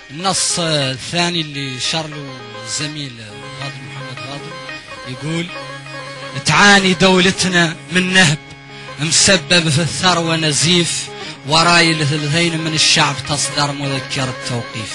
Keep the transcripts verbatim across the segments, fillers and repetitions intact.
النص الثاني اللي شرله الزميل غاضر محمد غاضر يقول: تعاني دولتنا من نهب مسبب في الثروة نزيف، وراي الثلثين من الشعب تصدر مذكرة توقيف.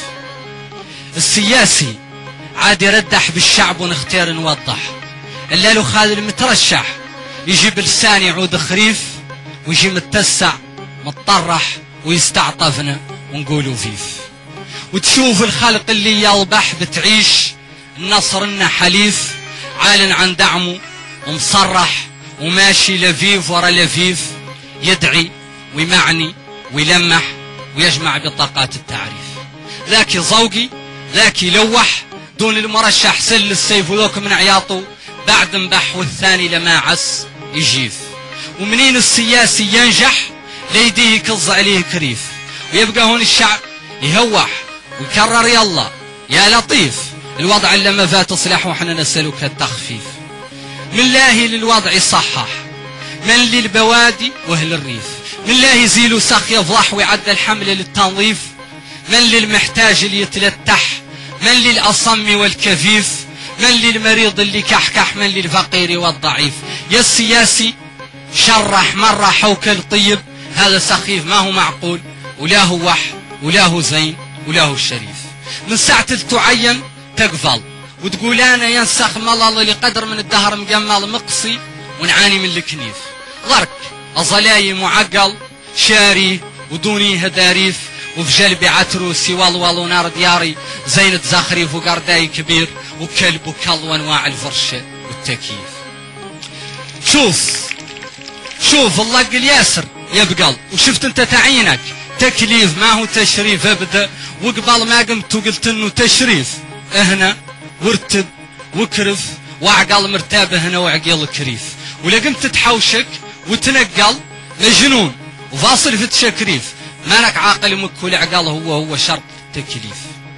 السياسي عاد يردح بالشعب ونختار نوضح، إلا له خالد المترشح يجي بلسان يعود خريف، ويجي متسع متطرح ويستعطفنا ونقولوا فيف. وتشوف الخلق اللي يلبح بتعيش النصر لنا حليف، عالن عن دعمه ومصرح وماشي لفيف ورا لفيف، يدعي ويمعني ويلمح ويجمع بطاقات التعريف. ذاك يزوقي ذاك يلوح دون المرشح سل السيف، وذوك من عياطه بعد مبح والثاني لما عس يجيف. ومنين السياسي ينجح ليديه يكظ عليه كريف، ويبقى هون الشعب يهوح ويكرر يلا يا لطيف، الوضع اللي ما فات تصلح وحنا نسألك التخفيف. من الله للوضع يصحح، من للبوادي واهل الريف، من الله يزيلوا سخ يفضح ويعدل حمله للتنظيف، من للمحتاج اللي يتلتح، من للأصم والكفيف، من للمريض اللي كحكح، من للفقير والضعيف. يا السياسي شرح مرة حوك الطيب، هذا سخيف ما هو معقول، ولا هو وح ولا هو زين ولا هو الشريف. من ساعة تعين تقفل وتقول أنا ينسخ ملل لقدر من الدهر مقمل مقصي، ونعاني من الكنيف. ضرك أظلاي معقل شاري ودوني هداريف، وفي جلبي عتروس والوال ونار دياري زينة زخريف وقرداي كبير، وكلب وكل وانواع الفرشة والتكييف. شوف شوف الله قل ياسر يا بقل، وشفت انت تعينك تكليف ما هو تشريف ابدا، وقبل ما قمت وقلت انه تشريف هنا وارتب وكرف، وعقل مرتاب هنا وعقل كريف. ولا قمت تحوشك وتنقل مجنون وفاصل في التشكريف، مالك عاقل مك والعقل هو هو شرط التكليف.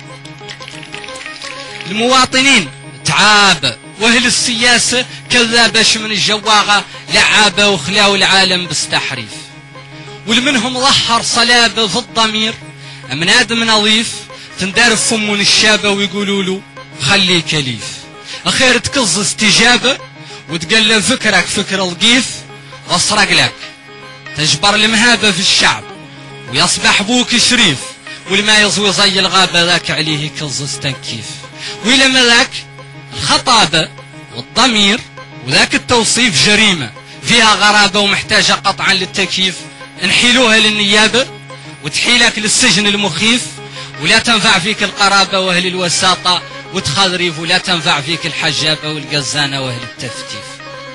المواطنين تعاب، واهل السياسة كذابش من الجواغة لعابة وخلاو العالم بستحريف. والمنهم ظهر صلابة في الضمير من آدم نظيف، تندار فم من الشابة ويقولوا له خلي كليف. أخير تكظ استجابة وتقلب فكرك فكر القيف، واصرق لك تجبر المهابة في الشعب ويصبح بوك شريف، والما يزوي زي الغابة ذاك عليه كظ استنكيف. ولما ذاك الخطابة والضمير وذاك التوصيف جريمة فيها غرابة ومحتاجة قطعا للتكييف، نحيلوها للنيابة وتحيلك للسجن المخيف، ولا تنفع فيك القرابة واهل الوساطة وتخضريف، ولا تنفع فيك الحجابة والقزانة واهل التفتيف.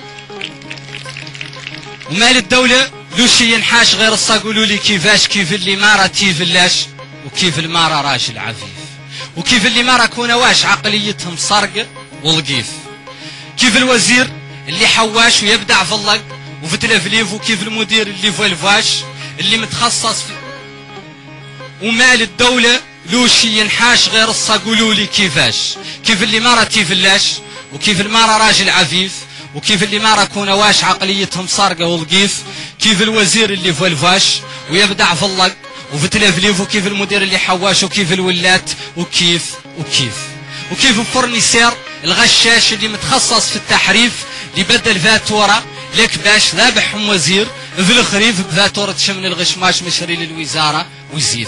ومال الدولة لو شي ينحاش غير الصقولوا لي كيفاش، كيف اللي مارا تيفلاش وكيف المارا راجل عفيف، وكيف اللي مارا كونواش عقليتهم صرق والقيف، كيف الوزير اللي حواش ويبدع في اللق وفي تلفليف، وكيف المدير اللي في الفاش اللي متخصص في. ومال الدولة لو شي ينحاش غير الصقولوا لي كيفاش، كيف اللي مارا تيفلاش وكيف المارا راجل عفيف، وكيف اللي ما راكونواش عقليتهم صارقة والقيف، كيف الوزير اللي في الفاش ويبدع في اللق وفي تلفليف، وكيف المدير اللي حواش، وكيف الولات، وكيف وكيف وكيف الفرنيسير الغشاش اللي متخصص في التحريف، اللي بدل فاتورة لك باش ذابحهم وزير في الخريف بفاتورة شمن الغشماش مشري للوزارة ويزيف.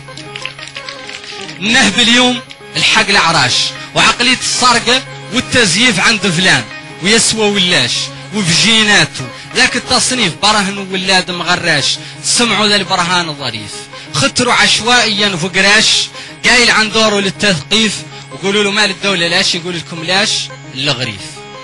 النهب اليوم الحق العراش وعقلية السرقة والتزييف عند فلان ويسوى ولاش وفي جيناته ذاك التصنيف برهن وولاد مغراش، سمعوا ذا البرهان الظريف، خطروا عشوائيا فقراش قايل عن دوره للتثقيف، وقولوا له مال الدولة لاش، يقول لكم لاش الغريف.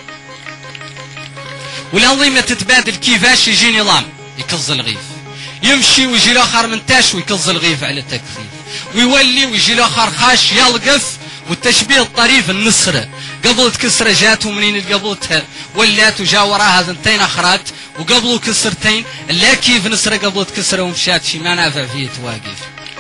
والأنظمة تتبادل كيفاش، يجي نظام يكظ الغيف، يمشي ويجي الاخر منتاش ويكظ الغيف على التكثيف، ويولي ويجي الاخر خاش يلقف، والتشبيه الطريف النصرة قبل كسرة جات ومنين قبلتها ولات وجا وراها ثنتين اخرات، وقبلوا كسرتين لا كيف نصرة قبلت كسرة ومشات شي ما نافع فيه تواقف.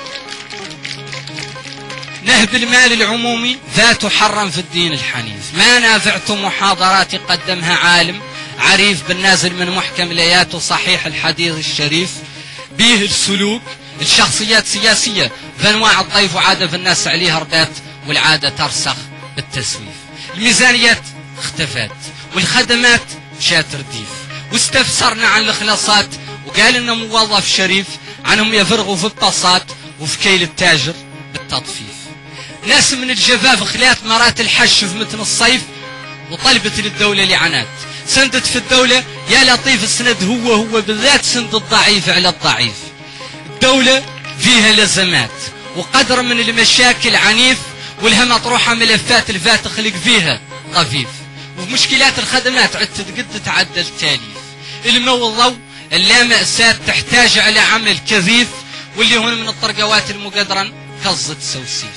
نهب المال العمومي ذات حرم في الدين الحنيف، ما نافعت محاضرات قدمها عالم عريف بالنازل من محكم الآيات وصحيح الحديث الشريف، بيه السلوك الشخصيات سياسية بأنواع الضيف وعادة في الناس عليها ربات والعادة ترسخ بالتسويف. الميزانيات اختفت والخدمات مشات رديف، واستفسرنا عن الخلاصات وقال لنا موظف شريف عنهم يفرغوا في الطاسات وفي كيل التاجر بالتطفيف. ناس من الجفاف خلات مرات الحش في متن الصيف وطلبت للدولة لعنات، سندت في الدولة يا لطيف السند هو هو بالذات سند الضعيف على الضعيف. الدولة فيها لزمات وقدر من المشاكل عنيف، والها مطروحة ملفات الفات تخلق فيها طفيف، وفي مشكلات الخدمات عدت قد تعدل تاليف. الماء والضوء اللا مأساة تحتاج على عمل كثيف، واللي هون من الطرقوات المقدرا كظة سوسيف،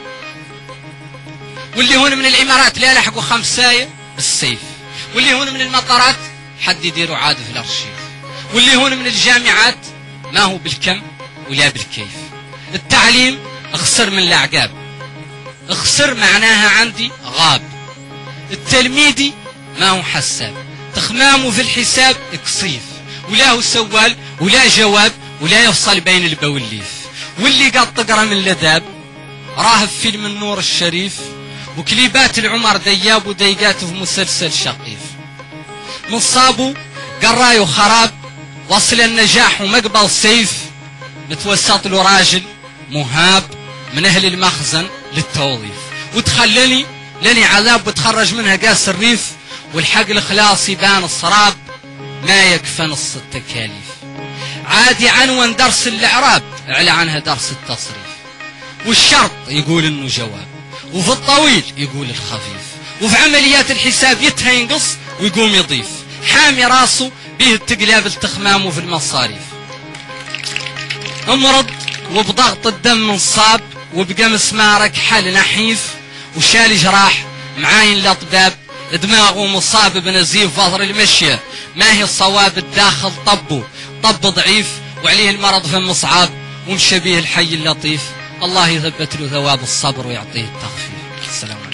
واللي هون من الإمارات لا لحقوا خمساية بالسيف، واللي هون من المطارات حد يديروا عاد في الأرشيف، واللي هون من الجامعات ما هو بالكم ولا بالكيف. التعليم اخسر من الأعقاب، اخسر معناها عندي غاب. التلميذي ما هو حساب، تخمامه في الحساب كصيف، ولا هو سوال ولا جواب ولا يفصل بين البوليف. واللي قد تقرا من لذاب راه في فيلم النور الشريف، وكليبات العمر دياب وديقاته في مسلسل شقيف. مصابه قراي وخراب وصل النجاح ومقبل سيف، متوسط له راجل مهاب من اهل المخزن للتوظيف، وتخلني لني عذاب وتخرج منها قاس الريف، والحق الخلاص يبان الصراب ما يكفى نص التكاليف. عادي عنوان درس الاعراب على عنها درس التصريف، والشرط يقول انه جواب، وفي الطويل يقول الخفيف، وفي عمليات الحساب يتها ينقص ويقوم يضيف، حامي راسه به التقلاب التخمامه في المصاريف. امرض وبضغط الدم انصاب، وبقى مسمارك حل نحيف، وشال جراح معاين الاطباب، دماغه مصاب بنزيف فضر المشية، ما هي الصواب الداخل طبه طب ضعيف، وعليه المرض في المصعاب، ومشى به الحي اللطيف. الله يثبت له ثواب الصبر ويعطيه التخفيف. السلام عليكم.